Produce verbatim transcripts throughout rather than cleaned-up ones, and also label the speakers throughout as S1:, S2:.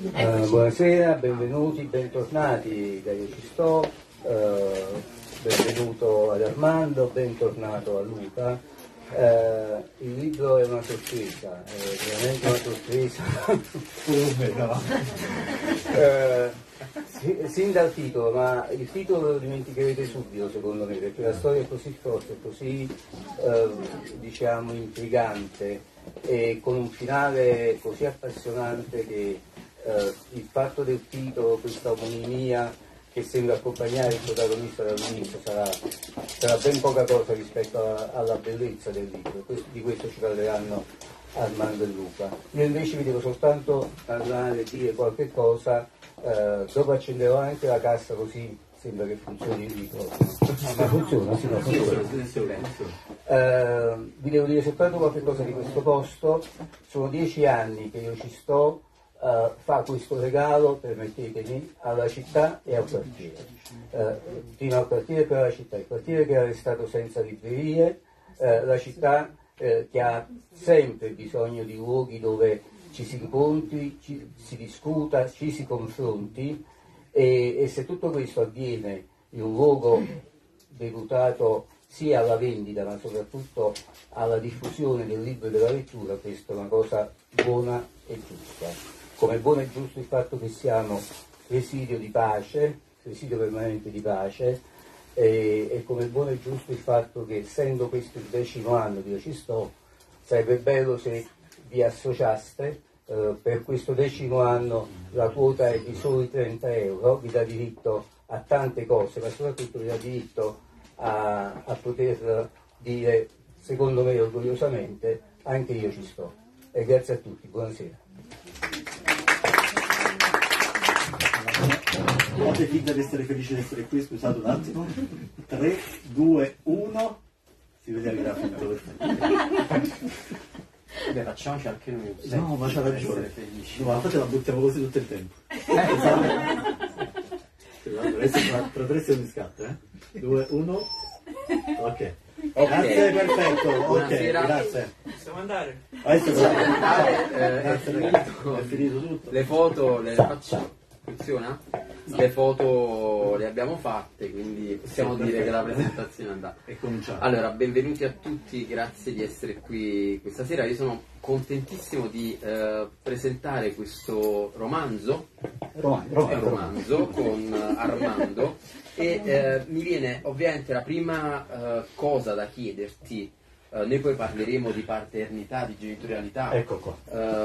S1: Uh, buonasera, benvenuti, bentornati da Io Ci Sto, uh, benvenuto ad Armando, bentornato a Luca. Uh, il libro è una sorpresa, è veramente una sorpresa. uh, sin dal titolo, ma il titolo lo dimenticherete subito secondo me, perché la storia è così forte, così uh, diciamo intrigante e con un finale così appassionante che Uh, il fatto del titolo, questa omonimia che sembra accompagnare il protagonista dall'inizio sarà, sarà ben poca cosa rispetto a, alla bellezza del libro. Questo, di questo ci parleranno Armando e Luca. Io invece vi devo soltanto parlare e dire qualche cosa, uh, dopo accenderò anche la cassa così sembra che funzioni il microfono. Ma funziona, sì, no, funziona. Uh, vi devo dire soltanto qualche cosa di questo posto. Sono dieci anni che io ci sto. Uh, fa questo regalo, permettetemi, alla città e al quartiere. Uh, prima al quartiere e poi alla città. Il quartiere che era restato senza librerie, uh, la città uh, che ha sempre bisogno di luoghi dove ci si incontri, ci, si discuta, ci si confronti e, e se tutto questo avviene in un luogo deputato sia alla vendita ma soprattutto alla diffusione del libro e della lettura, questa è una cosa buona e giusta. Come buono e giusto il fatto che siamo presidio di pace, presidio permanente di pace, e, e come buono e giusto il fatto che essendo questo il decimo anno che io ci sto, sarebbe bello se vi associaste, eh, per questo decimo anno la quota è di soli trenta euro, vi dà diritto a tante cose, ma soprattutto vi dà diritto a, a poter dire, secondo me orgogliosamente, anche io ci sto. E grazie a tutti, buonasera.
S2: Fate finta di essere felici di essere qui, scusate un attimo. tre, due, uno. Si vede il grafico perfetto.
S3: Beh, facciamoci anche noi.
S2: No, ma c'ha ragione. No, ma infatti la buttiamo così tutto il tempo. Adesso tra tre secondi scatta, eh? due, uno. Ok. Okay. Grazie, perfetto. Ok,
S3: buonasera.
S2: Grazie.
S4: Possiamo andare?
S2: Adesso
S3: andare, eh, è,
S2: finito, è finito tutto.
S3: Le foto le facciamo. Funziona? Le foto le abbiamo fatte, quindi possiamo
S2: sì,
S3: dire
S2: perfetto.
S3: Che la presentazione è andata.
S2: E cominciamo.
S3: Allora, benvenuti a tutti, grazie di essere qui questa sera. Io sono contentissimo di eh, presentare questo romanzo,
S2: romanzo,
S3: è un romanzo con Armando e eh, mi viene ovviamente la prima eh, cosa da chiederti. Uh, noi poi parleremo di paternità, di genitorialità,
S2: ecco qua.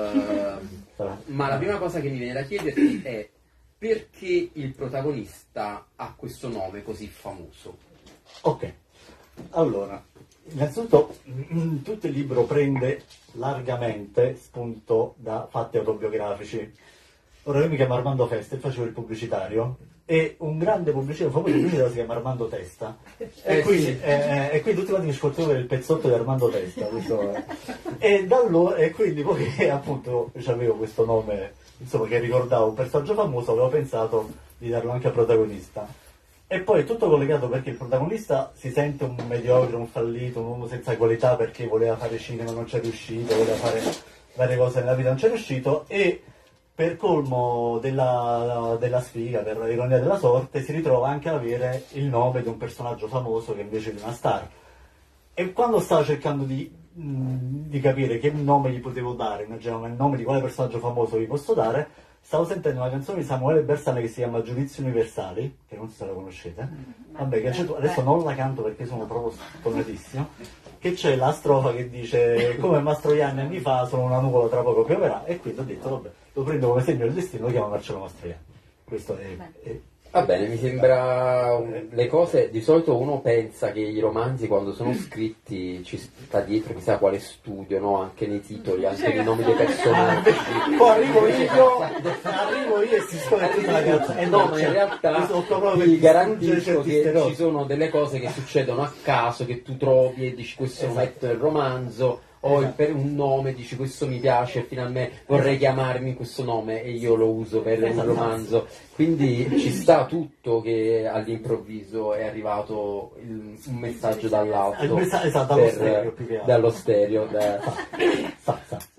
S3: Uh, ma la prima cosa che mi viene da chiederti è perché il protagonista ha questo nome così famoso?
S2: Ok, allora, innanzitutto tutto il libro prende largamente spunto da fatti autobiografici. Ora io mi chiamo Armando Festa e facevo il pubblicitario. E un grande pubblicitario, famoso pubblicitario si chiama Armando Testa e,
S3: eh,
S2: quindi,
S3: sì.
S2: eh, e quindi tutti quanti mi scortevano il pezzotto di Armando Testa questo, eh. e, da allora, e quindi poi appunto avevo questo nome insomma che ricordava un personaggio famoso, avevo pensato di darlo anche a protagonista e poi è tutto collegato perché il protagonista si sente un mediocre, un fallito, un uomo senza qualità perché voleva fare cinema, non c'è riuscito, voleva fare varie cose nella vita, non c'è riuscito e per colmo della, della sfiga, per l'ironia della sorte, si ritrova anche ad avere il nome di un personaggio famoso che invece di una star. E quando stavo cercando di, mh, di capire che nome gli potevo dare, immaginavo il nome di quale personaggio famoso gli posso dare, stavo sentendo una canzone di Samuele Bersani che si chiama Giudizi Universali, che non so se la conoscete. Vabbè, che adesso non la canto perché sono proprio stonatissimo. Che c'è la strofa che dice come Mastroianni anni fa sono una nuvola tra poco pioverà e quindi ho detto vabbè lo prendo come segno del destino, lo chiamo Marcello Mastroianni. Questo è, è...
S3: Va bene, mi sembra le cose, di solito uno pensa che i romanzi quando sono scritti ci sta dietro chissà quale studio, no? Anche nei titoli, anche nei nomi dei personaggi.
S2: Poi arrivo io, arrivo io e si scopre tutta la canzone.
S3: Eh no, ma in realtà vi garantisco che ci sono delle cose che succedono a caso, che tu trovi e dici questo lo metto nel romanzo, o esatto. Per un nome dici questo mi piace, finalmente vorrei esatto. chiamarmi questo nome e io lo uso per esatto. un romanzo. Quindi ci sta tutto che all'improvviso è arrivato il, un messaggio dall'alto,
S2: esatto, dallo
S3: per,
S2: stereo,
S3: dallo stereo da...
S2: sa, sa, sì.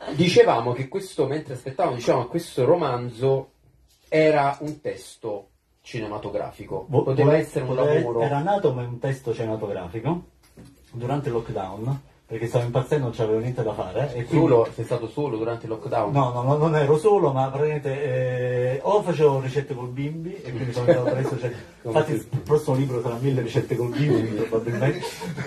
S3: Dicevamo che questo, mentre aspettavamo, dicevamo che questo romanzo era un testo cinematografico, poteva essere un lavoro...
S2: Era nato come un testo cinematografico durante il lockdown, perché stavo impazzendo, non c'avevo niente da fare. E quindi...
S3: Solo, sei stato solo durante il lockdown?
S2: No, no, no, non ero solo, ma praticamente eh, o facevo ricette col bimbi e quindi sono andato presso, cioè, infatti il prossimo libro sarà mille ricette col bimbi probabilmente.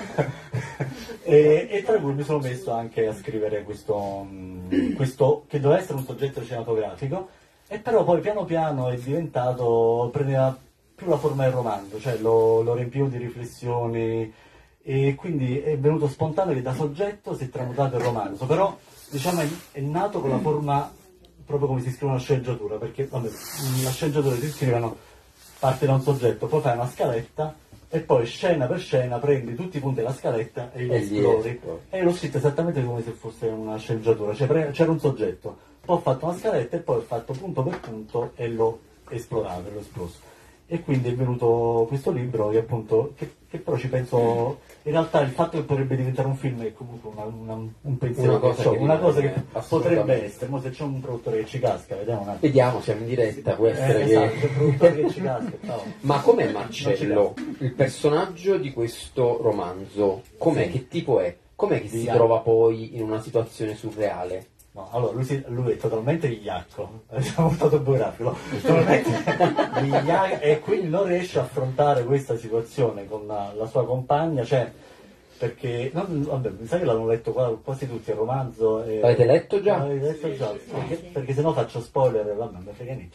S2: e, e tra cui mi sono messo anche a scrivere questo, questo che doveva essere un soggetto cinematografico, e però poi piano piano è diventato, prendeva più la forma del romanzo, cioè lo, lo riempivo di riflessioni, e quindi è venuto spontaneo che da soggetto si è tramutato il romanzo, però diciamo è, è nato con la forma proprio come si scrive una sceneggiatura, perché vabbè, la sceneggiatura si scrivono, parte da un soggetto, poi fai una scaletta e poi scena per scena prendi tutti i punti della scaletta e li esplori, e l'ho scritto esattamente come se fosse una sceneggiatura, cioè pre- c'era un soggetto, poi ho fatto una scaletta e poi ho fatto punto per punto e l'ho esplorato, l'ho esploso. E quindi è venuto questo libro che appunto, che, che però ci penso, in realtà il fatto che potrebbe diventare un film è comunque una, una, un pensiero,
S3: una cosa che,
S2: una cosa che potrebbe essere, ma se c'è un produttore che ci casca, vediamo un attimo.
S3: Vediamo, siamo in diretta, può essere
S2: eh,
S3: che...
S2: esatto, c'è un produttore che ci casca. No.
S3: Ma com'è Marcello, il personaggio di questo romanzo? Com'è, sì. Che tipo è? Com'è che si
S2: Di
S3: trova poi in una situazione surreale?
S2: No, allora lui, si, lui è totalmente vigliacco, siamo molto biografico, totalmente vigliacco, e quindi non riesce a affrontare questa situazione con la, la sua compagna, cioè, perché, non, vabbè, mi sa che l'hanno letto quasi tutti il romanzo. E,
S3: l'avete letto già?
S2: L'avete letto già, perché, perché se no faccio spoiler, vabbè, non mi frega niente.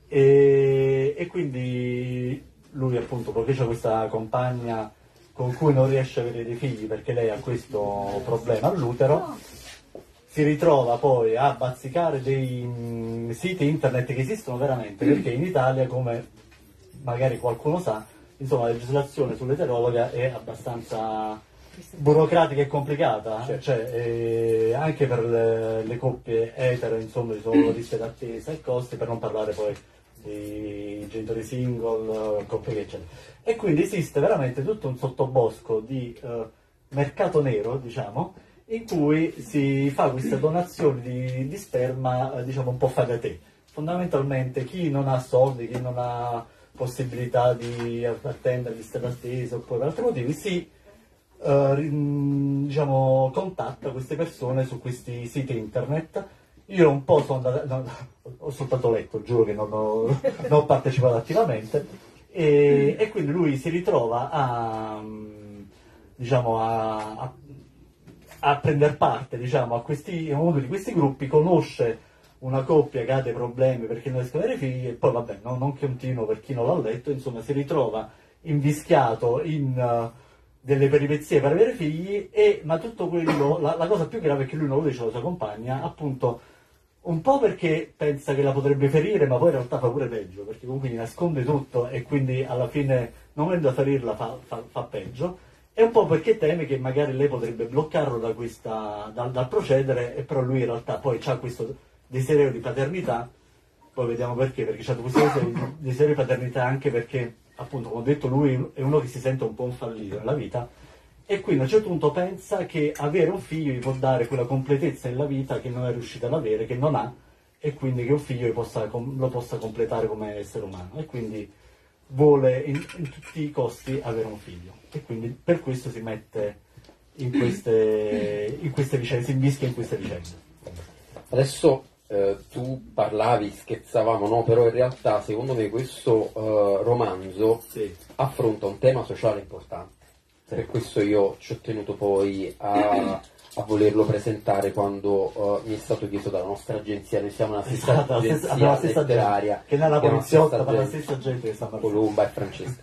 S2: E, e quindi lui appunto, perché c'è questa compagna con cui non riesce a avere dei figli perché lei ha questo problema all'utero, si ritrova poi a bazzicare dei mh, siti internet che esistono veramente, perché in Italia, come magari qualcuno sa, insomma la legislazione sull'eterologa è abbastanza burocratica e complicata, certo. Cioè, eh, anche per le, le coppie etero, insomma, ci sono liste d'attesa e costi, per non parlare poi di genitori single, coppie che eccetera. E quindi esiste veramente tutto un sottobosco di eh, mercato nero, diciamo, in cui si fa questa donazione di, di sperma, eh, diciamo, un po' fai da te. Fondamentalmente chi non ha soldi, chi non ha possibilità di attendere liste d'attesa oppure per altri motivi, si eh, diciamo, contatta queste persone su questi siti internet. Io un po' sono andato, no, ho soltanto letto, giuro che non ho, non ho partecipato attivamente, e, e quindi lui si ritrova a, diciamo, a, a a prendere parte, diciamo, a questi, a uno di questi gruppi, conosce una coppia che ha dei problemi perché non riescono ad avere figli, e poi vabbè, no, non continuo per chi non l'ha letto, insomma si ritrova invischiato in uh, delle peripezie per avere figli, e, ma tutto quello, la, la cosa più grave è che lui non lo dice alla sua compagna, appunto, un po' perché pensa che la potrebbe ferire, ma poi in realtà fa pure peggio, perché comunque gli nasconde tutto e quindi alla fine, non volendo a ferirla, fa, fa, fa peggio. E un po' perché teme che magari lei potrebbe bloccarlo da questa, dal, dal procedere, e però lui in realtà poi ha questo desiderio di paternità, poi vediamo perché, perché ha questo desiderio di paternità anche perché, appunto, come ho detto, lui è uno che si sente un po' un fallito nella vita, e quindi a un certo punto pensa che avere un figlio gli può dare quella completezza nella vita che non è riuscita ad avere, che non ha, e quindi che un figlio lo possa, lo possa completare come essere umano, e quindi vuole in, in tutti i costi avere un figlio, e quindi per questo si mette in queste, in queste vicende, si invischia in queste vicende.
S3: Adesso eh, tu parlavi, scherzavamo, no? Però in realtà secondo me questo eh, romanzo sì. affronta un tema sociale importante, sì. Per questo io ci ho tenuto poi a, a volerlo presentare quando uh, mi è stato chiesto dalla nostra agenzia. Noi siamo una stessa esatto, agenzia la stessa letteraria
S2: gente, che non è la poliziotta, ma la stessa gente che sta parlando,
S3: Colomba e Francesca.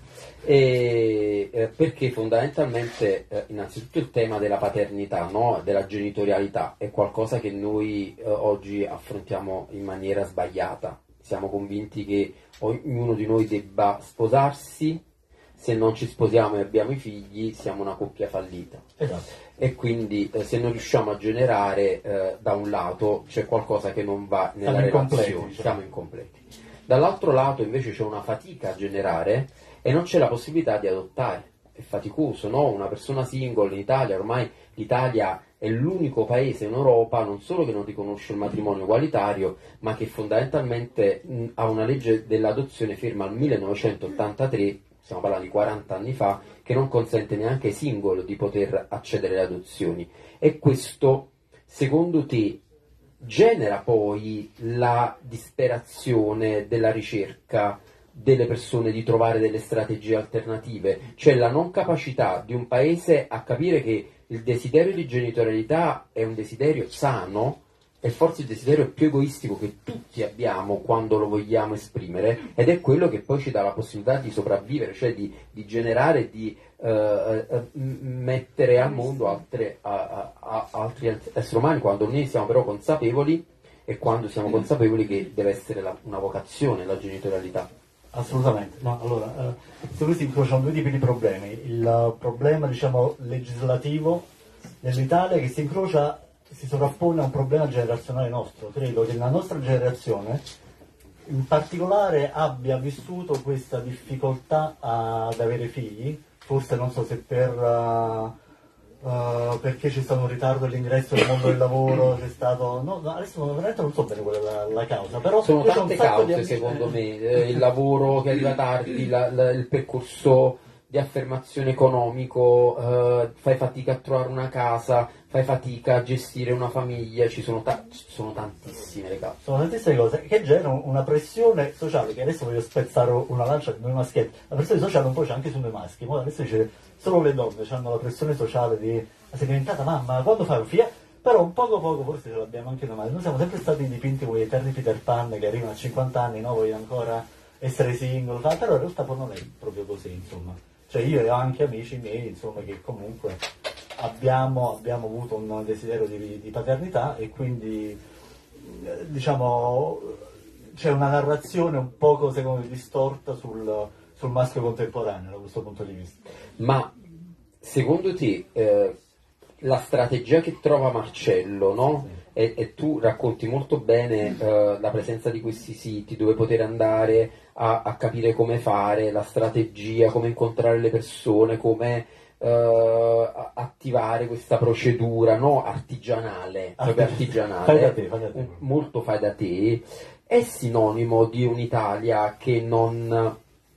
S3: E, eh, perché fondamentalmente eh, innanzitutto il tema della paternità, no? Della genitorialità è qualcosa che noi eh, oggi affrontiamo in maniera sbagliata. Siamo convinti che ognuno di noi debba sposarsi, se non ci sposiamo e abbiamo i figli siamo una coppia fallita.
S2: Esatto.
S3: E quindi eh, se non riusciamo a generare eh, da un lato c'è qualcosa che non va nella
S2: siamo
S3: relazione,
S2: incompleti,
S3: siamo incompleti. Dall'altro lato invece c'è una fatica a generare e non c'è la possibilità di adottare. È faticoso, no? Una persona single in Italia, ormai l'Italia è l'unico paese in Europa non solo che non riconosce il matrimonio egualitario, ma che fondamentalmente mh, ha una legge dell'adozione ferma al millenovecentottantatré, stiamo parlando di quaranta anni fa, che non consente neanche ai single di poter accedere alle adozioni. E questo, secondo te, genera poi la disperazione della ricerca delle persone di trovare delle strategie alternative, cioè la non capacità di un paese a capire che il desiderio di genitorialità è un desiderio sano, è forse il desiderio più egoistico che tutti abbiamo quando lo vogliamo esprimere, ed è quello che poi ci dà la possibilità di sopravvivere, cioè di, di generare, di uh, uh, mettere al mondo altre, uh, uh, altri esseri umani, quando noi siamo però consapevoli, e quando siamo consapevoli che deve essere la, una vocazione la genitorialità.
S2: Assolutamente, no, allora, eh, su questi incrociano due tipi di problemi. Il uh, problema, diciamo, legislativo nell'Italia che si incrocia, si sovrappone a un problema generazionale nostro. Credo che la nostra generazione in particolare abbia vissuto questa difficoltà ad avere figli, forse non so se per... Uh, Uh, perché c'è stato un ritardo all'ingresso nel mondo del lavoro, c'è stato... No, no, adesso veramente non so bene qual è la, la causa, però...
S3: Sono tante cause di... secondo me, eh, il lavoro che arriva tardi, la, la, il percorso di affermazione economico, eh, fai fatica a trovare una casa, fai fatica a gestire una famiglia, ci sono, ta- ci sono tantissime le cause.
S2: Sono tantissime cose che generano una pressione sociale, che adesso voglio spezzare una lancia di noi maschietti. La pressione sociale un po' c'è anche su noi maschi, ma adesso dice solo le donne hanno la pressione sociale di sei diventata mamma, quando fai un figlio? Però un poco poco forse ce l'abbiamo anche noi, noi siamo sempre stati dipinti come gli eterni Peter Pan che arrivano a cinquanta anni, no, voglio ancora essere single, però in realtà poi non è proprio così, insomma. Cioè io e anche amici miei, insomma, che comunque abbiamo, abbiamo avuto un desiderio di, di paternità e quindi, eh, diciamo, c'è una narrazione un poco, secondo me, distorta sul, sul maschio contemporaneo da questo punto di vista.
S3: Ma secondo te eh, la strategia che trova Marcello, no? Sì. E, e tu racconti molto bene eh, la presenza di questi siti dove poter andare a, a capire come fare, la strategia, come incontrare le persone, come eh, attivare questa procedura, no? Artigianale, proprio artigianale,
S2: fai da te, fai da te.
S3: Molto fai da te, è sinonimo di un'Italia che non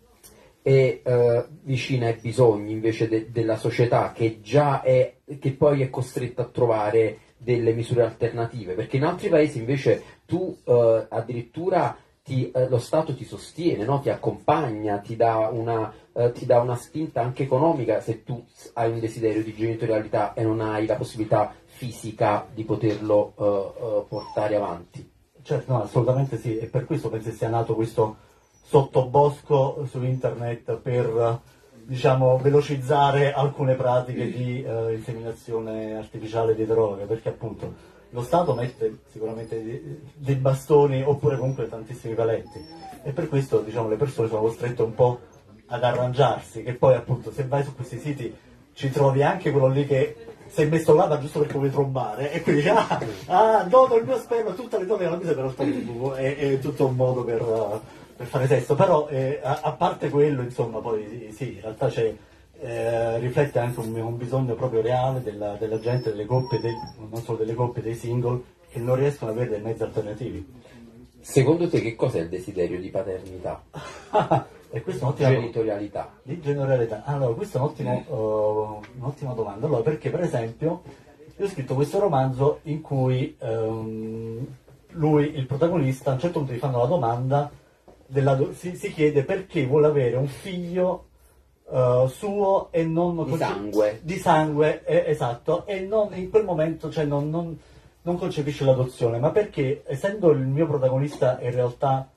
S3: è eh, vicina ai bisogni invece de- della società, che già è, che poi è costretta a trovare delle misure alternative, perché in altri paesi invece tu eh, addirittura ti, eh, lo Stato ti sostiene, no? Ti accompagna, ti dà, una, eh, ti dà una spinta anche economica se tu hai un desiderio di genitorialità e non hai la possibilità fisica di poterlo eh, eh, portare avanti.
S2: Certo, no, assolutamente sì, e per questo penso sia nato questo sottobosco su internet per, diciamo, velocizzare alcune pratiche di eh, inseminazione artificiale di droghe, perché appunto lo Stato mette sicuramente dei, dei bastoni oppure comunque tantissimi paletti e per questo, diciamo, le persone sono costrette un po' ad arrangiarsi, che poi appunto se vai su questi siti ci trovi anche quello lì che si è messo là giusto perché vuoi trombare e quindi ah, ah dono il mio sperma, tutte le donne che hanno bisogno per lo è, è tutto un modo per... Uh, per fare sesso, però eh, a, a parte quello, insomma, poi sì, in realtà c'è, eh, riflette anche un, un bisogno proprio reale della, della gente, delle coppie, del, non solo delle coppie, dei single, che non riescono ad avere dei mezzi alternativi.
S3: Secondo te che cos'è il desiderio di paternità?
S2: E questa è un'ottima
S3: genitorialità.
S2: Di genitorialità. Allora, questa è un'ottima, uh, un'ottima domanda. Allora, perché per esempio, io ho scritto questo romanzo in cui um, lui, il protagonista, a un certo punto gli fanno la domanda, Della, si, si chiede perché vuole avere un figlio uh, suo e non
S3: di sangue
S2: di sangue eh, esatto, e non, in quel momento cioè, non, non, non concepisce l'adozione, ma perché essendo il mio protagonista in realtà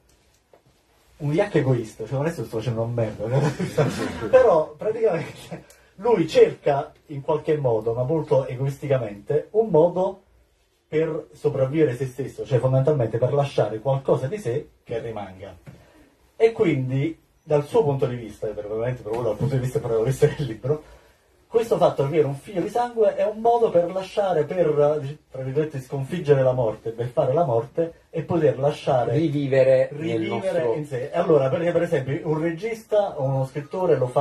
S2: un viacco egoista, cioè adesso sto facendo un merda però praticamente lui cerca in qualche modo, ma molto egoisticamente, un modo per sopravvivere se stesso, cioè fondamentalmente per lasciare qualcosa di sé che rimanga. E quindi, dal suo punto di vista, per, ovviamente per dal punto di vista protagonista del libro, questo fatto di avere un figlio di sangue è un modo per lasciare, per, tra virgolette, sconfiggere la morte, per fare la morte e poter lasciare...
S3: Rivivere,
S2: rivivere
S3: nostro...
S2: in sé. E allora, perché per esempio un regista o uno scrittore lo fa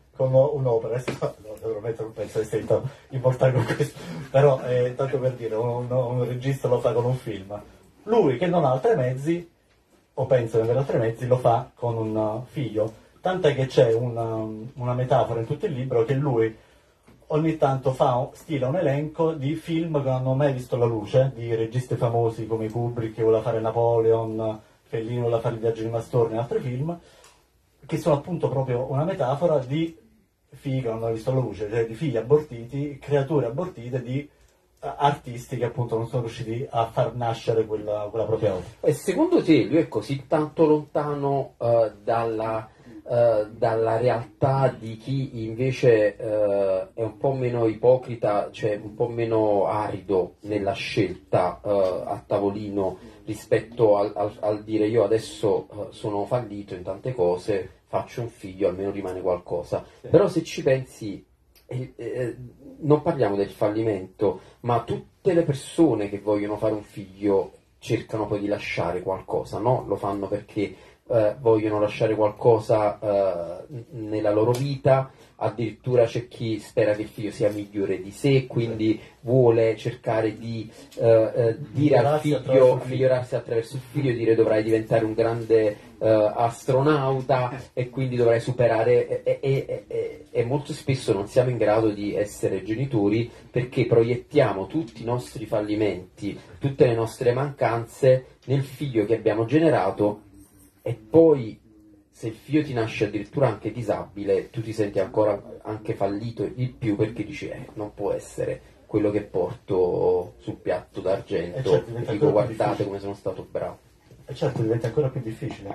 S2: con un'opera, adesso naturalmente non penso di essere immortale con questo, però eh, tanto per dire, un, un regista lo fa con un film, lui che non ha altri mezzi, o pensa di avere altri mezzi, lo fa con un figlio, tant'è che c'è una, una metafora in tutto il libro che lui ogni tanto fa, stila un elenco di film che non hanno mai visto la luce, di registi famosi come Kubrick che voleva fare Napoleon, Fellini voleva fare Il viaggio di Mastorni e altri film, che sono appunto proprio una metafora di figli che non hanno visto la luce, cioè di figli abortiti, creature abortite di artisti che appunto non sono riusciti a far nascere quella, quella propria opera.
S3: E secondo te lui è così tanto lontano uh, dalla, uh, dalla realtà di chi invece uh, è un po' meno ipocrita, cioè un po' meno arido nella scelta uh, a tavolino rispetto al, al, al dire io adesso uh, sono fallito in tante cose, faccio un figlio, almeno rimane qualcosa. Sì. Però se ci pensi, eh, eh, non parliamo del fallimento, ma tutte le persone che vogliono fare un figlio cercano poi di lasciare qualcosa, no? Lo fanno perché eh, vogliono lasciare qualcosa eh, nella loro vita, addirittura c'è chi spera che il figlio sia migliore di sé, quindi vuole cercare di eh, eh, dire al figlio, migliorarsi attraverso il figlio, dire dovrai diventare un grande eh, astronauta e quindi dovrai superare e, e, e, e molto spesso non siamo in grado di essere genitori perché proiettiamo tutti i nostri fallimenti, tutte le nostre mancanze nel figlio che abbiamo generato e poi se il figlio ti nasce addirittura anche disabile, tu ti senti ancora anche fallito di più perché dici eh, non può essere quello che porto sul piatto d'argento e certo, e dico guardate come sono stato bravo.
S2: E certo diventa ancora più difficile.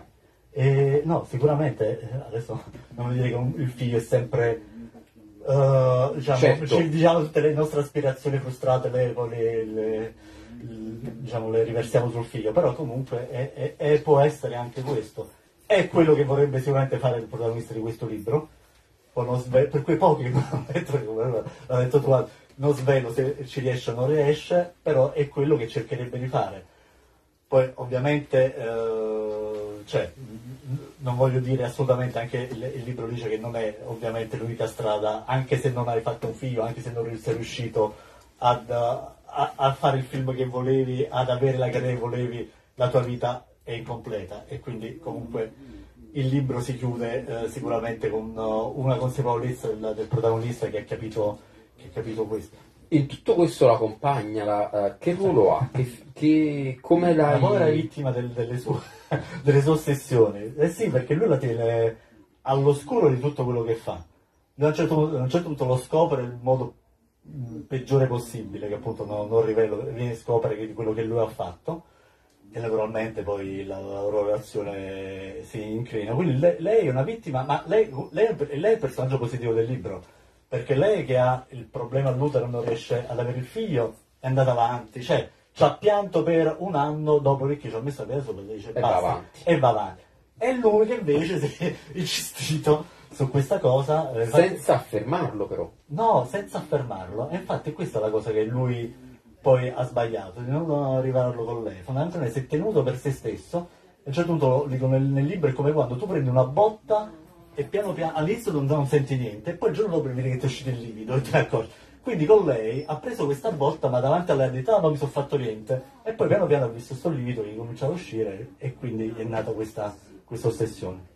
S2: E, no, sicuramente, adesso non vuol dire che un, il figlio è sempre, uh, diciamo,
S3: certo.
S2: ci, diciamo, tutte le nostre aspirazioni frustrate le, le, le, le, diciamo, le riversiamo sul figlio, però comunque è, è, è, può essere anche questo. È quello che vorrebbe sicuramente fare il protagonista di questo libro, sve- per quei pochi che l'ha detto tu, non svelo se ci riesce o non riesce, però è quello che cercherebbe di fare. Poi ovviamente, eh, cioè, non voglio dire assolutamente, anche il, il libro dice che non è ovviamente l'unica strada, anche se non hai fatto un figlio, anche se non sei riuscito ad, a, a fare il film che volevi, ad avere la carriera che volevi, la tua vita è incompleta e quindi comunque il libro si chiude eh, sicuramente con uh, una consapevolezza del, del protagonista che ha capito, che ha capito questo.
S3: In tutto questo la compagna, la, uh, che ruolo ha? Che, che, come l'hai...
S2: La povera vittima del, delle, sue, delle sue ossessioni. Eh sì, perché lui la tiene all'oscuro di tutto quello che fa. A un certo, a un certo punto lo scopre nel modo mh, peggiore possibile, che appunto non, non rivelo, viene a scopere di quello che lui ha fatto. E naturalmente poi la, la loro relazione si incrina. Quindi lei, lei è una vittima, ma lei, lei, lei è il personaggio positivo del libro, perché lei che ha il problema all'utero non riesce ad avere il figlio, è andata avanti, cioè ci ha pianto per un anno, dopo che ci ha messo a peso, e dice
S3: e
S2: basta,
S3: va avanti.
S2: E va avanti. E lui che invece si è insistito su questa cosa.
S3: Eh, senza affermarlo però.
S2: No, senza affermarlo. E infatti questa è la cosa che lui poi ha sbagliato, di non arrivarlo con lei. Fondamentalmente si è tenuto per se stesso. A un certo punto, dico, nel, nel libro è come quando tu prendi una botta e piano piano, all'inizio non, non senti niente, e poi il giorno dopo vedi che ti è uscito il livido e te ne accorgi. Quindi con lei ha preso questa botta, ma davanti alla realtà non mi sono fatto niente. E poi piano piano ha visto questo livido che cominciava a uscire e quindi è nata questa, questa ossessione.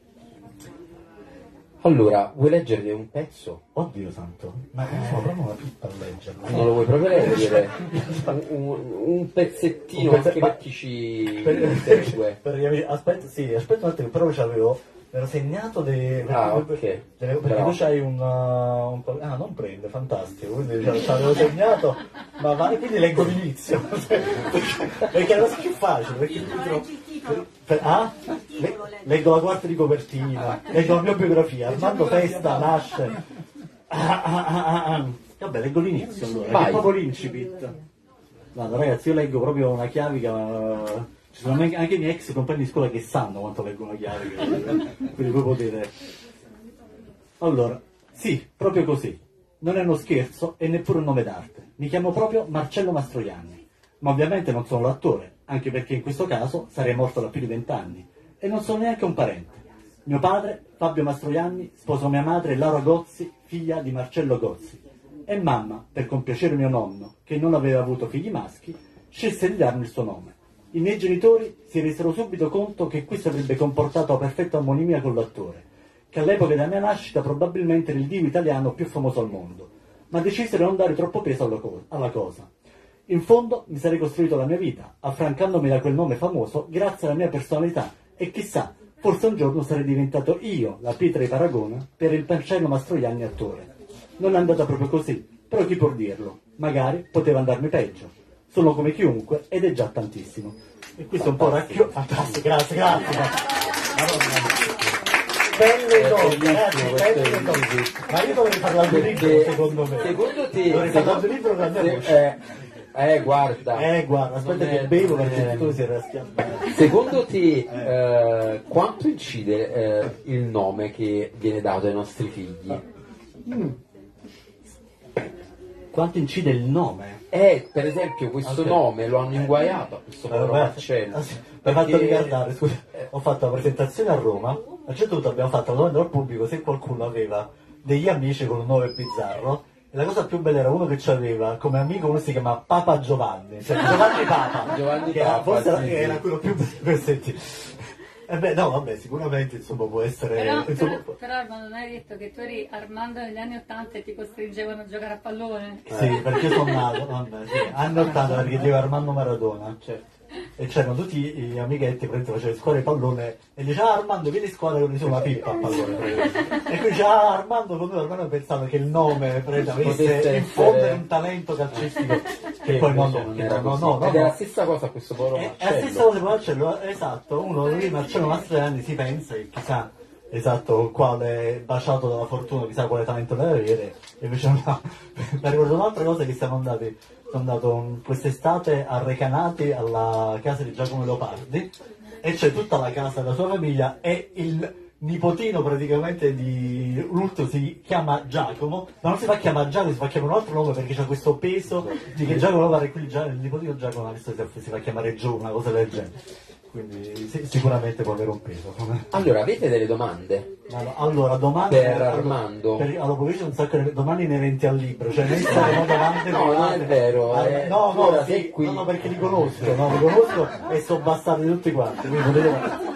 S3: Allora, vuoi leggermi un pezzo?
S2: Oddio santo, ma io sono proprio una pippa a leggerlo.
S3: Non lo vuoi proprio leggere? un, un, un pezzettino un pezze... anche per chi ci per... segue.
S2: Per... Aspetta, sì, aspetta un attimo, però c'avevo... Mi ero segnato de...
S3: ah,
S2: perché,
S3: okay.
S2: perché, perché tu c'hai un, uh, un... Ah, non prende, fantastico, quindi l'avevo segnato, ma va... quindi leggo l'inizio, perché, perché è la cosa più facile, perché il titolo... Per, per, ah? Le, leggo la quarta di copertina, leggo la mia biografia, Armando Festa nasce... Ah, ah, ah, ah. Vabbè, leggo l'inizio allora,
S3: vai.
S2: È proprio l'incipit. Guarda ragazzi, io leggo proprio una chiavica... Uh, Ci sono anche i miei ex compagni di scuola che sanno quanto leggono chiavi, quindi voi potete... Allora, sì, proprio così. Non è uno scherzo e neppure un nome d'arte. Mi chiamo proprio Marcello Mastroianni. Ma ovviamente non sono l'attore, anche perché in questo caso sarei morto da più di vent'anni. E non sono neanche un parente. Mio padre, Fabio Mastroianni, sposò mia madre Laura Gozzi, figlia di Marcello Gozzi. E mamma, per compiacere mio nonno, che non aveva avuto figli maschi, scelse di darmi il suo nome. I miei genitori si resero subito conto che questo avrebbe comportato perfetta armonia con l'attore, che all'epoca della mia nascita probabilmente era il divo italiano più famoso al mondo, ma decisero di non dare troppo peso alla, co- alla cosa. In fondo mi sarei costruito la mia vita, affrancandomi da quel nome famoso grazie alla mia personalità e chissà, forse un giorno sarei diventato io la pietra di paragone per il Marcello Mastroianni attore. Non è andata proprio così, però chi può dirlo? Magari poteva andarmi peggio. Sono come chiunque ed è già tantissimo. E questo è un po' racchiuso. Fantastico, grazie, grazie. Belle cose, grazie, belle cose. Ma io dovrei parlare del libro, secondo me.
S3: Secondo te...
S2: Dovrei parlare del libro con la mia voce.
S3: Eh, eh, guarda.
S2: Eh, guarda, aspetta che
S3: è,
S2: bevo
S3: è...
S2: perché tu si era schiampato.
S3: Secondo te, eh, quanto incide eh, il nome che viene dato ai nostri figli?
S2: Mm. Quanto incide il nome?
S3: Eh, per esempio, questo
S2: Okay.
S3: nome lo hanno inguaiato a questo povero Marcello.
S2: Mi ha fatto ricordare, scusa, ho fatto la presentazione a Roma, a un certo punto abbiamo fatto la domanda al pubblico se qualcuno aveva degli amici con un nome bizzarro, e la cosa più bella era uno che aveva come amico, uno si chiama Papa Giovanni, cioè Giovanni Papa,
S3: Giovanni
S2: che era,
S3: Papa,
S2: forse
S3: sì,
S2: era
S3: sì.
S2: quello più bello per sentire. Eh beh, no, vabbè, sicuramente insomma può essere...
S4: Però,
S2: insomma,
S4: però, però Armando, non hai detto che tu eri Armando negli anni ottanta e ti costringevano a giocare a pallone?
S2: Sì, perché io sono nato, vabbè, sì, anni ottanta perché io ero Armando Maradona, certo. E c'erano tutti gli amichetti, praticamente facevano scuola di pallone e diceva ah, Armando vieni in squadra con una pippa a pallone. E quindi diceva ah, Armando con noi Armando pensava che il nome avesse in fondo un talento calcistico che poi no, no,
S3: non era
S2: no,
S3: così.
S2: no, no,
S3: Ed è
S2: no.
S3: la stessa cosa a questo povero
S2: È
S3: Marcello.
S2: la stessa cosa con Marcello, esatto, uno lì Marcello Mastroianni si pensa che chissà esatto quale baciato dalla fortuna, chissà quale talento deve avere, e invece no. Mi ricordo un'altra cosa che siamo andati, sono andato um, quest'estate a Recanati alla casa di Giacomo Leopardi e c'è tutta la casa della sua famiglia e il nipotino praticamente di l'ultimo si chiama Giacomo, ma non si fa chiamare Giacomo, si fa chiamare un altro nome perché c'ha questo peso di che Giacomo Leopardi e quindi il nipotino Giacomo adesso si, si fa chiamare Gio, una cosa del genere. Quindi sì, sicuramente può avere un peso.
S3: Allora, avete delle domande?
S2: Allora, allora domande
S3: Per Armando.
S2: Per, allora, poi c'è un sacco di domande inerenti al libro, cioè noi saremo domande
S3: No, non è vero.
S2: Ah,
S3: eh,
S2: no, no,
S3: ora
S2: sì,
S3: sei qui.
S2: no, no, perché li conosco, no, li conosco e sono bastardi tutti quanti. Quindi potete...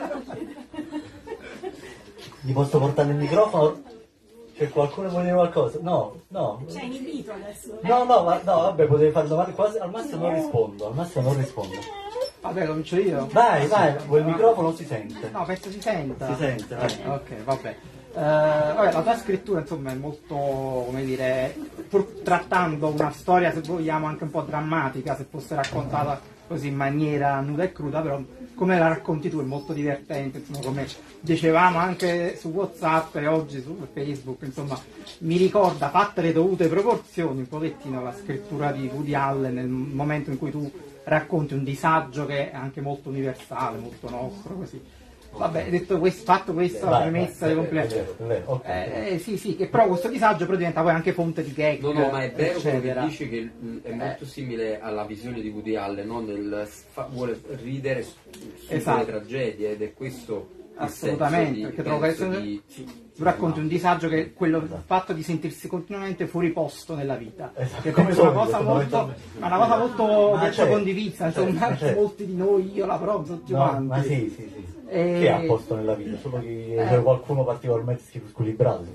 S2: Gli posso portare il microfono? C'è qualcuno che vuole dire qualcosa? No, no.
S5: C'è inibito adesso.
S2: No, no, ma, no, vabbè, potevi fare domande quasi, al massimo non rispondo, al massimo non rispondo.
S6: Vabbè, comincio io.
S2: Vai, vai, quel microfono si sente.
S6: No, penso si senta.
S2: Si sente, vai.
S6: Eh, ok, vabbè. Eh, vabbè, la tua scrittura insomma è molto, come dire, pur trattando una storia, se vogliamo, anche un po' drammatica, se fosse raccontata così in maniera nuda e cruda, però come la racconti tu è molto divertente, insomma, come dicevamo anche su WhatsApp e oggi su Facebook, insomma, mi ricorda, fatte le dovute proporzioni, un pochettino la scrittura di Woody Allen nel momento in cui tu racconti un disagio che è anche molto universale, molto nostro, così. Vabbè, detto questo, fatto questa
S2: Vai,
S6: premessa
S2: vai,
S6: di
S2: è vero,
S6: completo.
S2: è vero, è vero, ok.
S6: Eh, eh, sì, sì, che però questo disagio però diventa poi anche fonte di gag.
S3: No, no, ma è vero quello che
S6: eccetera.
S3: dici che mh, è molto simile alla visione di Woody Allen, no? Nel fa- vuole ridere su, su
S6: Esatto.
S3: le tragedie ed è questo il
S6: Assolutamente,
S3: senso di,
S6: perché trovo che
S3: penso,
S6: essere-
S3: di-
S6: tu racconti un disagio che è quello il fatto di sentirsi continuamente fuori posto nella vita,
S2: Esatto,
S6: che
S2: come
S6: penso una
S2: sono,
S6: cosa molto,
S2: fondamentalmente.
S6: ma una cosa molto
S2: Ma
S6: penso,
S2: certo,
S6: condivisa, insomma,
S2: certo, certo.
S6: molti di noi, io la provo tutti
S2: No,
S6: quanti.
S2: ma sì, sì, sì.
S6: E-
S2: Che ha posto nella vita? Solo che
S6: Eh.
S2: c'è qualcuno particolarmente squilibrato.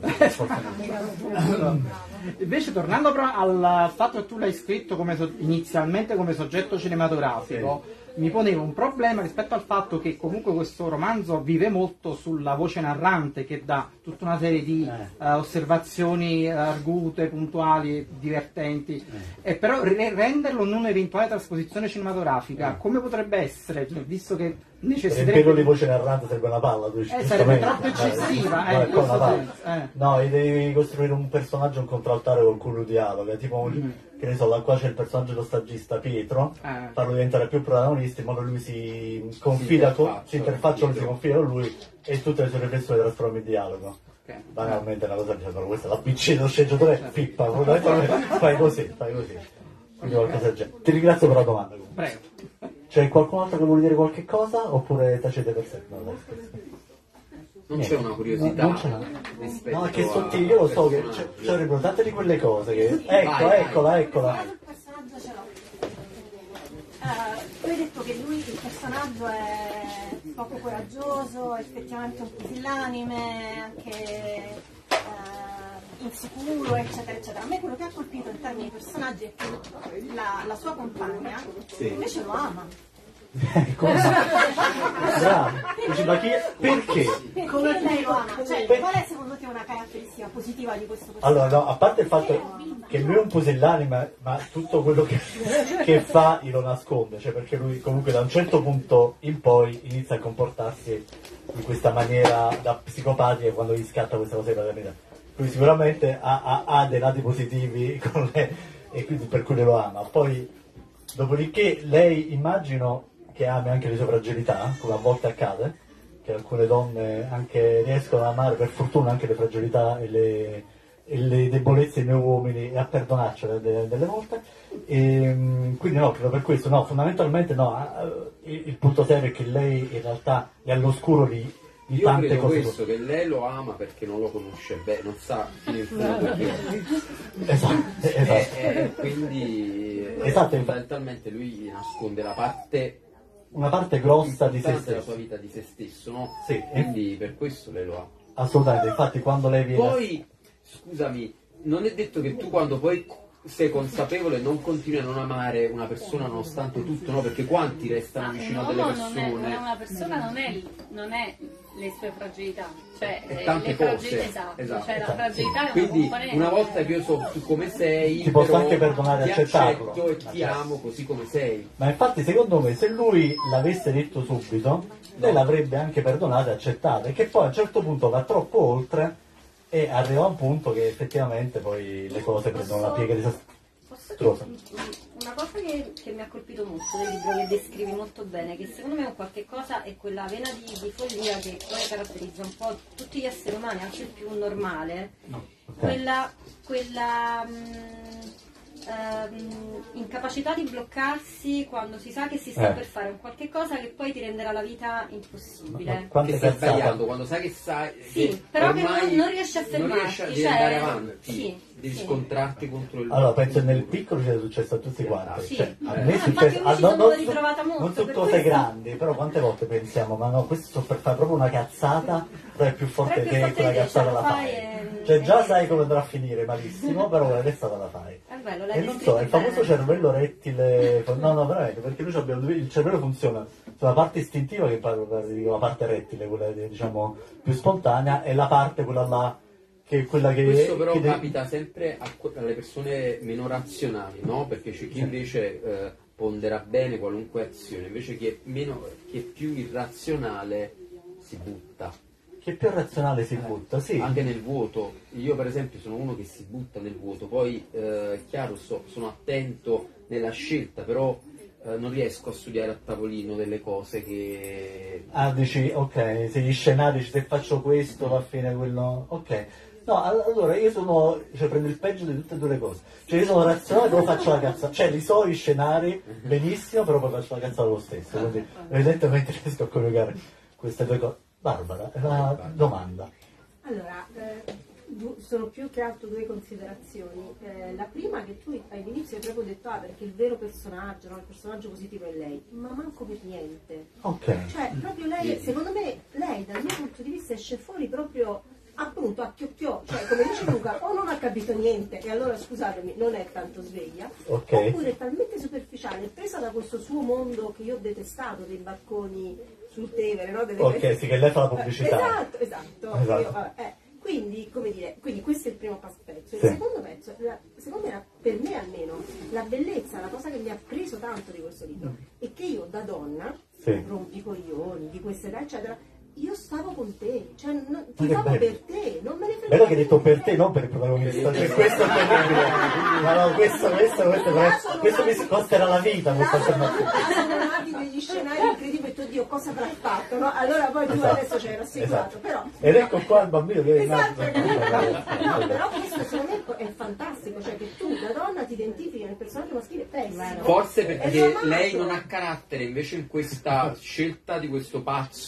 S6: Invece tornando però al fatto che tu l'hai scritto come so- inizialmente come soggetto cinematografico, mi ponevo un problema rispetto al fatto che comunque questo romanzo vive molto sulla voce narrante che dà tutta una serie di
S2: Eh.
S6: eh, osservazioni argute, puntuali, divertenti,
S2: Eh.
S6: e però re- renderlo in un'eventuale trasposizione cinematografica, come potrebbe essere, cioè, visto che
S2: Riempirlo
S6: necessiterebbe...
S2: di voce narrante sarebbe una palla, tu dici,
S6: Eh, sarebbe
S2: giustamente.
S6: troppo eccessiva,
S2: Eh,
S6: eh,
S2: no,
S6: in
S2: è come una
S6: questo
S2: palla.
S6: senso, eh.
S2: No, e devi costruire un personaggio, un contraltare con cui lui dialoga, tipo,
S6: Mm.
S2: che ne so, là qua c'è il personaggio dello stagista Pietro,
S6: Eh.
S2: farlo diventare più protagonista, in modo che lui si confida, con,
S3: interfaccia
S2: si interfaccia, lui si
S3: Pietro.
S2: confida con lui e tutte le sue riflessioni le trasforma in dialogo.
S6: Ok.
S2: Banalmente è una cosa che dice, questa è la P C dello sceneggiatore, pippa, fondamentalmente fai così, fai così. Quindi qualcosa del genere. Ti ringrazio per la domanda. comunque.
S6: Prego.
S2: C'è qualcun altro che vuole dire qualche cosa oppure tacete per sé? No, dai, scherzo.
S3: Non c'è una curiosità
S2: no, c'è.
S3: rispetto
S2: no, che
S3: a
S2: sottile, io lo so che ci sarebbero tante di quelle cose che...
S5: Sì,
S2: ecco,
S3: vai,
S2: eccola,
S3: vai.
S2: eccola.
S5: Il personaggio ce l'ho. Uh, tu hai detto che lui, il personaggio, è poco coraggioso, effettivamente un pusillanime, anche uh, insicuro, eccetera, eccetera. A me quello che ha colpito in termini di personaggi è che la, la sua compagna
S2: Sì.
S5: invece lo ama.
S2: Cosa? Bravo. Dici, ma chi... Perché?
S5: Perché lei lo ama? Cioè,
S2: Per-
S5: qual è secondo te una caratteristica positiva di questo personaggio?
S2: Allora, no, a parte il fatto che lui è un pusillanime, ma, ma tutto quello che, che fa lo nasconde, cioè perché lui comunque da un certo punto in poi inizia a comportarsi in questa maniera da psicopatica quando gli scatta questa cosa della paternità. Quindi sicuramente ha, ha, ha dei lati positivi con lei e quindi per cui lo ama. Poi, dopodiché, lei immagino che ami anche le sue fragilità, come a volte accade, che alcune donne anche riescono ad amare per fortuna anche le fragilità e le, e le debolezze dei miei uomini e a perdonarcele de- delle volte. E, quindi no, credo per questo, no, fondamentalmente no, il, il punto serio è che lei in realtà è all'oscuro di, di
S3: Io
S2: tante
S3: credo
S2: cose.
S3: questo, che lei lo ama perché non lo conosce bene, non sa fino in fondo perché.
S2: Esatto, esatto.
S3: E, e quindi
S2: Esatto,
S3: fondamentalmente lui nasconde la parte
S2: Una parte grossa di se
S3: importante della
S2: stesso.
S3: sua vita di se stesso, no?
S2: Sì.
S3: Quindi per questo lei lo ama.
S2: Assolutamente, infatti quando lei viene...
S3: Poi, scusami, non è detto che tu quando poi sei consapevole non continui a non amare una persona nonostante tutto, no? Perché quanti restano vicino a delle
S4: l'uomo non è,
S3: persone?
S4: non è una persona, non è, non è le sue fragilità, cioè
S3: E
S4: eh,
S3: tante
S4: le
S3: cose.
S4: fragilità, esatto,
S3: Esatto.
S4: cioè la
S2: Esatto.
S4: fragilità è una
S3: Quindi
S4: componente.
S3: una volta che io so tu come sei,
S2: Ti posso
S3: però
S2: anche perdonare e
S3: ti
S2: accettarlo.
S3: accetto e ti
S2: Ma certo.
S3: amo così come sei.
S2: Ma infatti secondo me se lui l'avesse detto subito, lei l'avrebbe anche perdonata e accettata, e che poi a un certo punto va troppo oltre e arriva a un punto che effettivamente poi le cose prendono la piega disastrosa.
S7: Posso dire una cosa che, che mi ha colpito molto del libro, che descrivi molto bene, che secondo me è un qualche cosa, è quella vena di, di follia che poi caratterizza un po' tutti gli esseri umani, anche il più normale,
S2: No. Ok.
S7: quella, quella mh, ehm, incapacità di bloccarsi quando si sa che si sta
S2: Eh.
S7: per fare un qualche cosa che poi ti renderà la vita impossibile.
S2: Quante
S3: Che stai
S2: cazzate.
S3: sbagliando quando sai che sai
S7: Sì,
S3: che
S7: però che
S3: ormai
S7: non- non riesci a
S3: non
S7: fermarti,
S3: riesci a devi
S7: cioè,
S3: andare avanti,
S7: sì,
S3: devi
S7: sì.
S3: scontrarti contro il
S2: Allora penso nel piccolo ci è successo a tutti quanti.
S7: Sì.
S2: Cioè, a
S7: Eh.
S2: me è
S7: Ah, infatti
S2: successo,
S7: io mi
S2: ah,
S7: ci
S2: no,
S7: sono
S2: non, su,
S7: ritrovata molto,
S2: non su
S7: per
S2: cose
S7: questo.
S2: grandi, però quante volte pensiamo, ma no, questo sto per fare proprio una cazzata, però è più forte
S7: Però è
S2: di
S7: più
S2: te,
S7: forte
S2: quella
S7: di te,
S2: cazzata
S7: ce la
S2: la
S7: fai
S2: fai.
S7: e-
S2: Cioè già
S7: e-
S2: sai come andrà a finire malissimo, però quella cazzata la fai.
S7: È bello, l'hai
S2: E non
S7: descritto
S2: so, il famoso
S7: bene.
S2: cervello rettile, no no veramente, perché noi abbiamo due- il cervello funziona sulla parte istintiva, che parlo dico la parte rettile, quella diciamo più spontanea, e la parte quella là, che è quella che...
S3: Questo però
S2: che de-
S3: capita sempre a que- alle persone meno razionali, no? Perché c'è chi invece eh, pondera bene qualunque azione, invece chi è, meno, chi è più irrazionale si butta.
S2: Che più razionale si butta, sì.
S3: Anche nel vuoto. Io per esempio sono uno che si butta nel vuoto, poi eh, è chiaro, so- sono attento nella scelta, però eh, non riesco a studiare a tavolino delle cose che...
S2: Ah, dici, ok, se gli scenari, se faccio questo va a fine quello... Ok. No, all- allora io sono... cioè prendo il peggio di tutte e due le cose. Cioè io sono razionale, però faccio la cazzata. Cioè li so gli scenari benissimo, però poi faccio la cazzata lo stesso. Quindi evidentemente riesco a coniugare queste due cose. Barbara, è una domanda.
S8: Allora, eh, du- sono più che altro due considerazioni. Eh, la prima, che tu all'inizio hai proprio detto, ah, perché il vero personaggio, no, il personaggio positivo è lei, ma manco per niente.
S2: Ok.
S8: Cioè, proprio lei, secondo me, lei dal mio punto di vista esce fuori proprio appunto a chiocchiò, cioè come dice Luca, o non ha capito niente e allora scusatemi, non è tanto sveglia,
S2: Ok.
S8: oppure è talmente superficiale, presa da questo suo mondo che io ho detestato, dei barconi sul Tevere, no? Delle
S2: Ok, sì, che lei fa la pubblicità.
S8: Esatto, esatto.
S2: Esatto.
S8: Io, vabbè, eh, quindi, come dire, quindi questo è il primo pezzo. Il
S2: Sì.
S8: secondo pezzo, la- secondo me, la- per me almeno, la bellezza, la cosa che mi ha preso tanto di questo libro, è che io da donna,
S2: Sì.
S8: rompicoglioni, di questa età, eccetera, io stavo con te, cioè non,
S2: Ma che
S8: ti favo
S2: bello.
S8: per te, non me ne frega.
S2: Bello che hai detto per te, non per il protagonista. Cioè, questo è terribile. Ma no, questo, questo, questo, questo, questo mi costerà la vita, questa affermazione.
S8: sono nati degli scenari incredibili, tu Dio cosa avrà fatto, no? Allora poi tu
S2: Esatto.
S8: adesso c'hai rassicurato,
S2: Esatto.
S8: però...
S2: Ed ecco qua il bambino che è
S8: Esatto,
S2: nato.
S8: no, però questo secondo me è fantastico, cioè che tu da donna ti identifichi nel personaggio maschile pessimo.
S3: Forse
S8: È
S3: perché
S8: normale.
S3: lei non ha carattere, invece in questa scelta di questo pazzo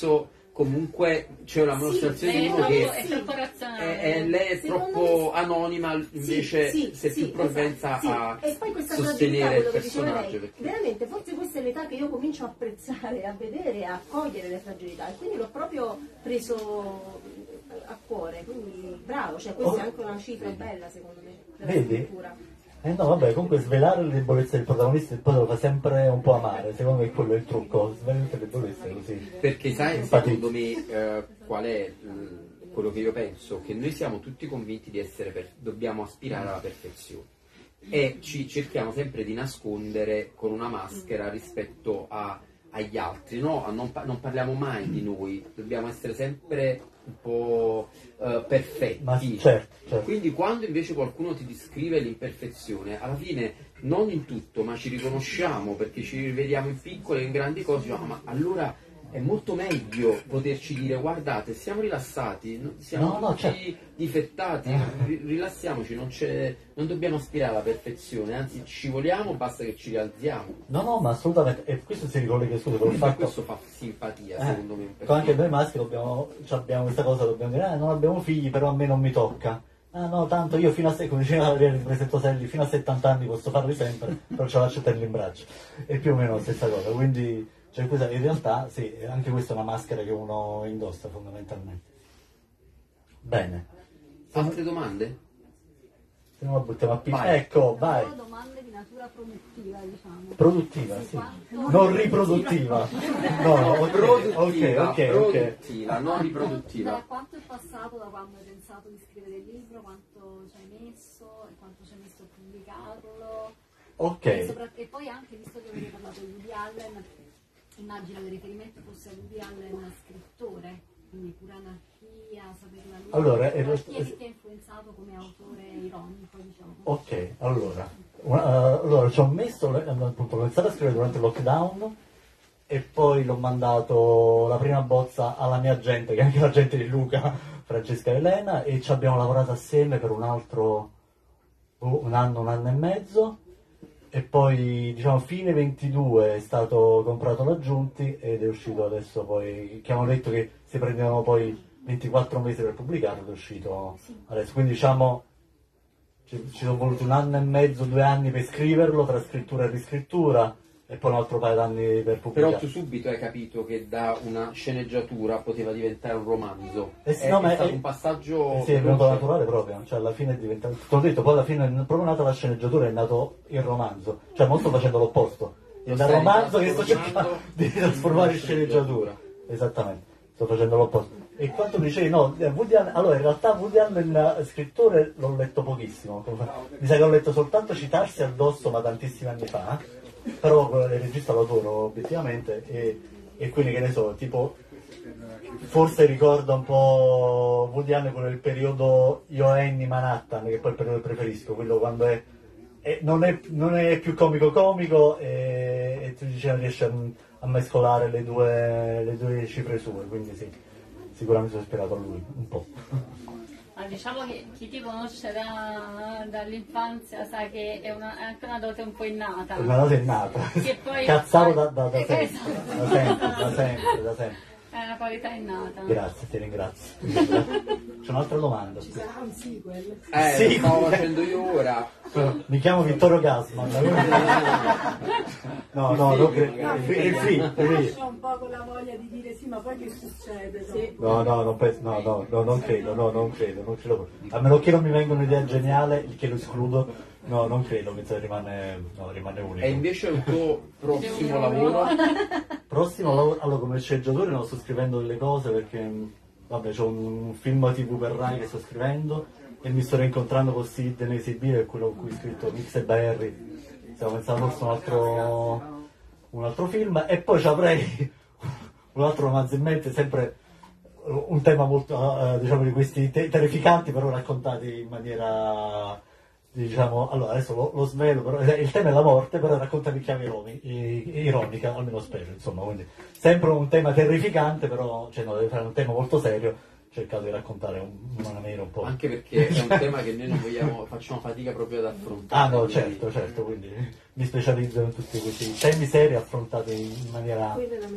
S3: comunque c'è una mostrazione
S4: sì,
S3: di uno
S4: è
S3: che
S4: troppo, è troppo razionale.
S3: è, è, lei è troppo
S8: me...
S3: anonima, invece
S8: sì, sì,
S3: se
S8: sì,
S3: più propensa
S8: esatto,
S3: a
S8: sì. E poi questa
S3: sostenere il
S8: quello che diceva
S3: personaggio.
S8: lei,
S3: Perché...
S8: veramente, forse questa è l'età che io comincio a apprezzare, a vedere, a cogliere le fragilità, e quindi l'ho proprio preso a cuore, quindi bravo, cioè questa
S2: oh,
S8: è anche una cifra bella secondo me della
S2: vedi?
S8: scrittura.
S2: Eh no, vabbè, comunque svelare le debolezze del protagonista e poi lo fa sempre un po' amare, secondo me quello è il trucco, svelare le debolezze così.
S3: Perché sai,
S2: Infatti...
S3: secondo me, eh, qual è mh, quello che io penso? Che noi siamo tutti convinti di essere, per... dobbiamo aspirare alla perfezione e ci cerchiamo sempre di nascondere con una maschera rispetto a, agli altri, no? Non, pa- non parliamo mai di noi, dobbiamo essere sempre un po' uh, perfetti.
S2: Ma, certo, certo.
S3: Quindi quando invece qualcuno ti descrive l'imperfezione, alla fine non in tutto, ma ci riconosciamo perché ci rivediamo in piccole e in grandi cose, diciamo, ma allora è molto meglio poterci dire guardate, siamo rilassati, siamo
S2: no, no,
S3: tutti
S2: certo.
S3: difettati, rilassiamoci, non, c'è, non dobbiamo aspirare alla perfezione, anzi ci vogliamo, basta che ci rialziamo.
S2: No, no, ma assolutamente, e questo si ricollega scusa col fatto...
S3: questo fa simpatia,
S2: eh,
S3: secondo me.
S2: Anche noi maschi dobbiamo, abbiamo questa cosa, dobbiamo dire, eh, non abbiamo figli, però a me non mi tocca. Ah no, tanto io fino a, come diceva Adriano di Presettoselli, fino a settanta anni posso farli sempre, però ce la lascio tenerli in braccio. È più o meno la stessa cosa, quindi... Cioè, questa, in realtà, sì, anche questa è una maschera che uno indossa fondamentalmente. Bene.
S3: Altre domande?
S2: Se no la buttiamo a picco. Ecco, vai.
S9: Sono domande di natura produttiva, diciamo.
S2: Produttiva, sì.
S9: Quanto...
S2: Non riproduttiva. No, no, ok,
S3: produttiva,
S2: ok, ok.
S3: Produttiva, non riproduttiva.
S9: Da quanto è passato da quando hai pensato di scrivere il libro, quanto ci hai messo e quanto ci hai messo a pubblicarlo?
S2: Ok.
S9: E, sopra... e poi anche, visto che avete parlato di Woody Allen, immagino che il riferimento fosse a Woody Allen scrittore, quindi pura anarchia, saperla lui.
S2: Allora,
S9: chi
S2: lo...
S9: è che ti ha influenzato come autore ironico, diciamo?
S2: Ok, allora, una, uh, allora ci ho messo, appunto, l'ho iniziato a scrivere durante il lockdown e poi l'ho mandato la prima bozza alla mia gente, che è anche la gente di Luca, Francesca e Elena, e ci abbiamo lavorato assieme per un altro uh, un anno, un anno e mezzo. E poi, diciamo, fine ventidue è stato comprato da Giunti ed è uscito adesso poi, che avevano detto che si prendevano poi ventiquattro mesi per pubblicarlo, ed è uscito adesso. Quindi, diciamo, ci, ci sono voluti un anno e mezzo, due anni per scriverlo, tra scrittura e riscrittura, e poi un altro paio d'anni per pubblicarlo.
S3: Però tu subito hai capito che da una sceneggiatura poteva diventare un romanzo.
S2: Eh sì,
S3: è,
S2: no,
S3: è
S2: ma
S3: stato
S2: è,
S3: un passaggio...
S2: Eh sì, è venuto naturale proprio, cioè alla fine è diventato... Ti ho detto, poi alla fine è proprio nata la sceneggiatura, è nato il romanzo. Cioè, mo sto facendo l'opposto. È dal romanzo che sto cercando di trasformare in sceneggiatura. Esattamente, sto facendo l'opposto. E quanto mi dicevi, no, Woody Allen, allora in realtà Woody Allen scrittore l'ho letto pochissimo. Mi sa che ho letto soltanto Citarsi addosso, ma tantissimi anni fa. Però il regista lo adoro obiettivamente e, e quindi che ne so, tipo forse ricorda un po' Woody Allen con il periodo Io Annie Manhattan, che poi è il periodo che preferisco, quello quando è, è, non, è non è più comico comico e, e tu diciamo riesce a, a mescolare le due, le due cifre sue, quindi sì, sicuramente sono ispirato a lui un po'.
S4: Ma diciamo che chi ti conosce da, dall'infanzia sa che è, una, è anche una dote un po' innata.
S2: Una dote innata.
S4: Che poi
S2: Cazzavo da, da, da,
S4: eh,
S2: sempre,
S4: esatto.
S2: da sempre, da sempre, da sempre.
S4: È una qualità innata.
S2: Grazie, ti ringrazio. C'è un'altra domanda.
S8: Ci sarà un sequel?
S3: Eh,
S2: sì,
S3: lo stavo facendo io ora.
S2: Mi chiamo Vittorio Gassman. No, no, non credo. Il film.
S8: Lascia un po' con la voglia di dire sì, ma poi che succede? Sì.
S2: No, no, non penso, no, no, no, non credo, no, non credo, non credo. A meno che non mi venga un'idea geniale, il che lo escludo, no, non credo, penso che rimane, no, rimane unico.
S3: E invece il tuo prossimo lavoro?
S2: Prossimo lavoro, allora come sceneggiatore non sto scrivendo delle cose perché, vabbè, c'ho un film tivù per Rai che sto scrivendo e mi sto rincontrando con Sid nei Sibire, quello con cui ho scritto Mix e Barry. Stiamo pensando forse un altro, un altro film e poi ci avrei un altro romanzo in mente, sempre un tema molto, uh, diciamo, di questi te- terrificanti, però raccontati in maniera, diciamo, allora adesso lo, lo svelo, però il tema è la morte, però raccontati in chiave ironi- ironica, almeno spero, insomma, quindi sempre un tema terrificante, però, cioè no, deve fare un tema molto serio. Ho cercato di raccontare un, una maniera un po'.
S3: Anche perché è un tema che noi non vogliamo, facciamo fatica proprio ad affrontare.
S2: Ah no,
S3: quindi...
S2: certo, certo, quindi mi specializzo in tutti questi temi seri affrontati in maniera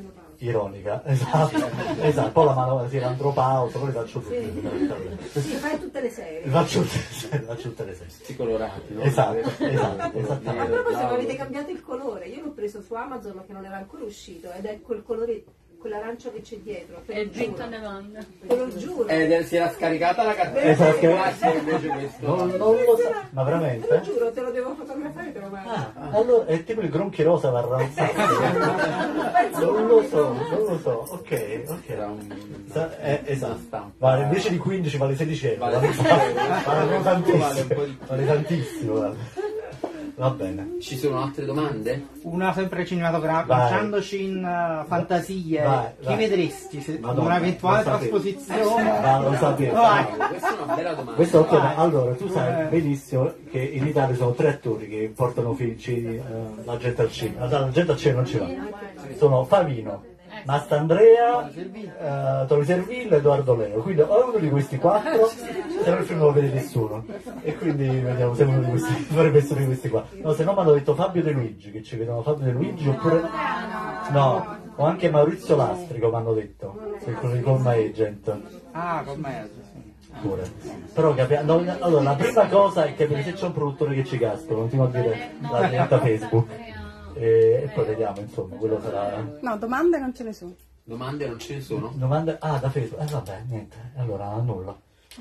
S2: ironica, esatto, esatto. Poi la mano si l'antropausa, poi le faccio tutte.
S8: Sì, sì, fai tutte le serie.
S2: Faccio tutte, faccio tutte le serie.
S3: Tutti colorati, no?
S2: Esatto, esatto,
S8: A
S2: esattamente.
S8: proposito, avete cambiato il colore, io l'ho preso su Amazon che non era ancora uscito ed è quel colore, quell'arancio che c'è dietro.
S4: È il dritto demanda.
S8: Te lo giuro.
S3: Eh, si era scaricata la cartella.
S2: Esatto.
S3: Grazie, invece questo.
S2: Non, non lo so, ma
S8: Te lo
S2: veramente?
S8: giuro, te lo devo fotografare e te lo mando.
S2: Ah, allora è tipo il gronchi rosa varranzato. Non lo so, non lo so, ok, ok.
S3: Era un...
S2: Sa- eh, esatto.
S3: stampa.
S2: Vale, invece di quindici vale sedici euro.
S3: Vale
S2: Vale,
S3: sedici euro.
S2: vale
S3: Vale un po'
S2: tantissimo.
S3: di più.
S2: Vale tantissimo, guarda. Va bene.
S3: Ci sono altre domande?
S6: Una sempre cinematografica,
S2: Vai.
S6: lanciandoci in uh, fantasie,
S2: Vai,
S6: chi
S2: vai.
S6: vedresti se
S2: Madonna,
S6: un'eventuale
S2: lo sapevo.
S6: trasposizione?
S2: Ma lo sapevo.
S6: Vai.
S3: Questa è una bella domanda.
S2: Questo ok,
S6: Vai.
S2: allora tu sai
S6: Eh.
S2: benissimo che in Italia sono tre attori che portano fi- ci- eh, la gente al cinema. La gente al cinema non ci va. Sono Favino, Mastandrea, eh, Tony Servillo e Edoardo Leo. Quindi o uno di questi quattro, se no il film non lo vede nessuno. E quindi vediamo se uno di questi dovrebbe essere di questi qua. No, se no mi hanno detto Fabio De Luigi, che ci vedono Fabio De Luigi, oppure. No, o anche Maurizio Lastrico mi hanno detto, che è quello di Call My Agent.
S6: Ah, con me, sì.
S2: Pure. Però capi- no, allora la prima cosa è capire se c'è un produttore che ci casca, continuo a dire la diretta Facebook. E, e poi vediamo, insomma, quello sarà.
S10: No, domande non ce ne sono.
S3: Domande non ce ne sono?
S2: Domande. Ah, da Facebook. Eh vabbè, niente. Allora nulla.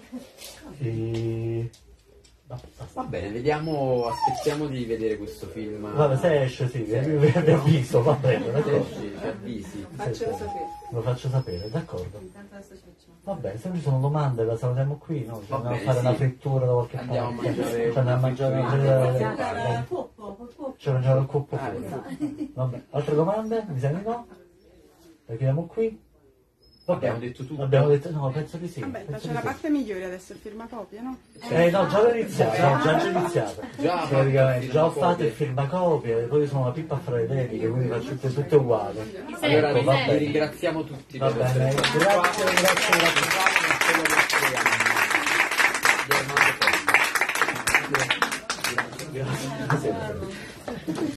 S2: E... no,
S3: Va bene, vediamo, aspettiamo di vedere questo film.
S2: vabbè, se esce sì, vi, vi, vi avviso, va bene,
S3: Se
S2: d'accordo.
S3: esce, ci avvisi.
S8: Faccelo sapere.
S2: Lo faccio sapere, d'accordo.
S7: Intanto adesso ci facciamo.
S2: Va bene, se non ci sono domande la salutiamo qui, no? Ci
S3: Va
S2: andiamo a
S3: bene,
S2: fare
S3: sì.
S2: una frittura da qualche
S3: Andiamo a
S2: parte.
S3: mangiare
S2: Ci andiamo a mangiare
S3: una
S2: una
S3: frittura.
S2: eh,
S8: Poppo, poppo.
S2: Ci mangiamo il cuoppo
S3: Ah,
S2: fuori. Vabbè. Altre domande? Mi sa di no? La chiudiamo qui? Va
S3: Abbiamo
S2: bene.
S3: detto tutto?
S2: Abbiamo detto no, penso di sì.
S10: Vabbè,
S2: penso
S10: c'è
S2: di
S10: la
S2: sì.
S10: parte migliore adesso, il firmacopia, no?
S2: Eh no, già l'ho iniziato, no, già c'è iniziato.
S3: Già,
S2: Praticamente, già ho
S3: fatto il
S2: fatto il firmacopia, e poi sono una pippa fra le dediche, quindi faccio tutte, tutte uguali.
S3: Allora
S2: Ecco,
S3: vi,
S2: va
S3: vi
S2: bene.
S3: ringraziamo tutti
S2: Va
S3: per
S2: bene,
S3: essere stati
S2: grazie,
S3: qua.
S2: grazie, grazie.
S3: Quello che speriamo. Di Armando Felli.
S2: Grazie.